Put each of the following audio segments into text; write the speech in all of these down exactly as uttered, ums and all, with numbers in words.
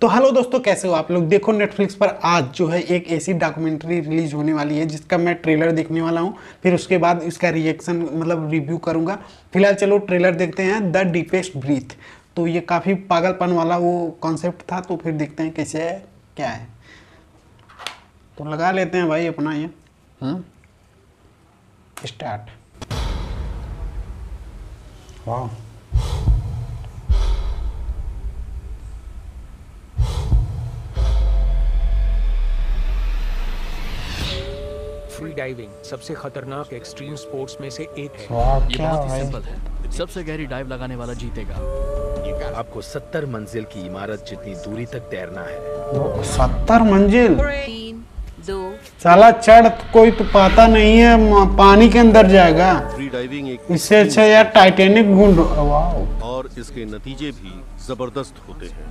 तो हेलो दोस्तों, कैसे हो आप लोग। देखो नेटफ्लिक्स पर आज जो है एक ऐसी डॉक्यूमेंट्री रिलीज होने वाली है जिसका मैं ट्रेलर देखने वाला हूँ, फिर उसके बाद इसका रिएक्शन मतलब रिव्यू करूँगा। फिलहाल चलो ट्रेलर देखते हैं, द डीपेस्ट ब्रीथ। तो ये काफ़ी पागलपन वाला वो कॉन्सेप्ट था, तो फिर देखते हैं कैसे है क्या है। तो लगा लेते हैं भाई अपना ये स्टार्ट। वाह, फ्री डाइविंग सबसे खतरनाक एक्सट्रीम स्पोर्ट्स में से एक है। वाह, ये क्या बहुत ही भाई। सिंपल है। सबसे गहरी डाइव लगाने वाला जीतेगा। आपको सत्तर मंजिल की इमारत जितनी दूरी तक तैरना है। वो सत्तर मंजिल, तीन दो साला चढ़ कोई तो पाता नहीं है, म- पानी के अंदर जाएगा। फ्री डाइविंग एक इससे अच्छा यार टाइटैनिक ढूंढ। वाह, और इसके नतीजे भी जबरदस्त होते हैं।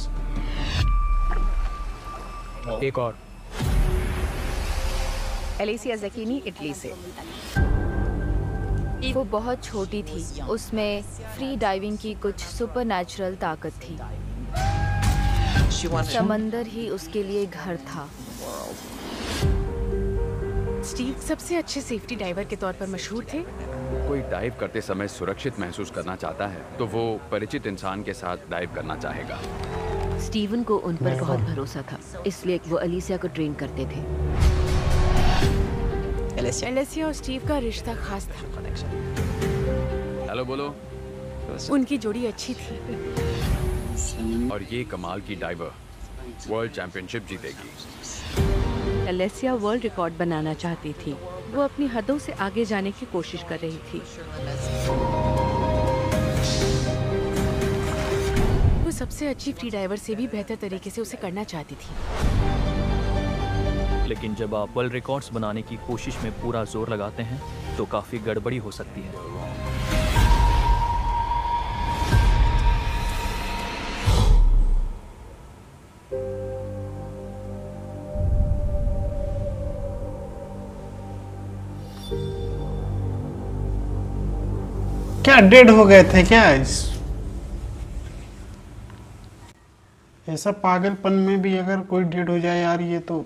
एक और एलिसिया ज़कीनी इटली से। वो बहुत छोटी थी, उसमें फ्री डाइविंग की कुछ सुपरनैचुरल ताकत थी। समंदर ही उसके लिए घर था। स्टीव सबसे अच्छे सेफ्टी डाइवर के तौर पर मशहूर थे। कोई डाइव करते समय सुरक्षित महसूस करना चाहता है तो वो परिचित इंसान के साथ डाइव करना चाहेगा। स्टीवन को उन पर बहुत भरोसा था, इसलिए वो एलिसिया को ट्रेन करते थे। एलिसिया और स्टीव का रिश्ता खास था। हेलो बोलो। उनकी जोड़ी अच्छी थी। और ये कमाल की डाइवर वर्ल्ड चैंपियनशिप जीतेगी। एलिसिया वर्ल्ड रिकॉर्ड बनाना चाहती थी। वो अपनी हदों से आगे जाने की कोशिश कर रही थी। वो सबसे अच्छी फ्री डाइवर से भी बेहतर तरीके से उसे करना चाहती थी। लेकिन जब आप वर्ल्ड रिकॉर्ड्स बनाने की कोशिश में पूरा जोर लगाते हैं तो काफी गड़बड़ी हो सकती है। क्या डेड हो गए थे क्या? इस ऐसा पागलपन में भी अगर कोई डेड हो जाए यार, ये तो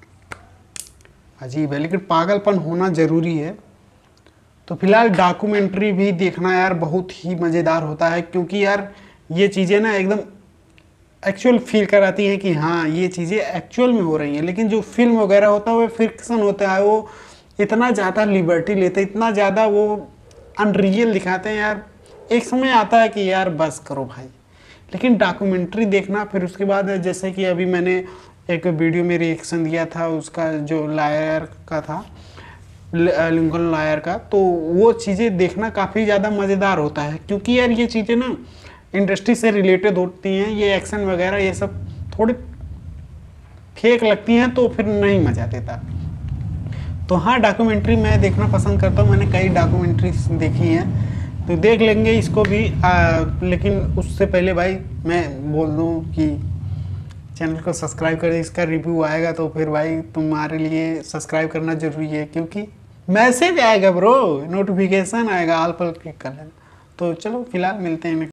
अजीब है। लेकिन पागलपन होना जरूरी है। तो फिलहाल डॉक्यूमेंट्री भी देखना यार बहुत ही मज़ेदार होता है, क्योंकि यार ये चीज़ें ना एकदम एक्चुअल फील कराती हैं कि हाँ ये चीज़ें एक्चुअल में हो रही हैं। लेकिन जो फिल्म वगैरह होता है वो फिक्शन होता है, वो इतना ज़्यादा लिबर्टी लेते हैं, इतना ज़्यादा वो अनरियल दिखाते हैं यार। एक समय आता है कि यार बस करो भाई। लेकिन डॉक्यूमेंट्री देखना, फिर उसके बाद जैसे कि अभी मैंने एक वीडियो में रिएक्शन दिया था उसका, जो लायर का था, लिंकन लायर का, तो वो चीज़ें देखना काफ़ी ज़्यादा मज़ेदार होता है। क्योंकि यार ये चीज़ें ना इंडस्ट्री से रिलेटेड होती हैं, ये एक्शन वगैरह ये सब थोड़ी फेक लगती हैं, तो फिर नहीं मज़ा देता। तो हाँ, डॉक्यूमेंट्री मैं देखना पसंद करता हूँ। मैंने कई डॉक्यूमेंट्री देखी हैं, तो देख लेंगे इसको भी। आ, लेकिन उससे पहले भाई मैं बोल दूँ कि चैनल को सब्सक्राइब करें। इसका रिव्यू आएगा तो फिर भाई तुम्हारे लिए सब्सक्राइब करना ज़रूरी है, क्योंकि मैसेज आएगा ब्रो, नोटिफिकेशन आएगा, आल पर क्लिक कर लेना। तो चलो फिलहाल मिलते हैं।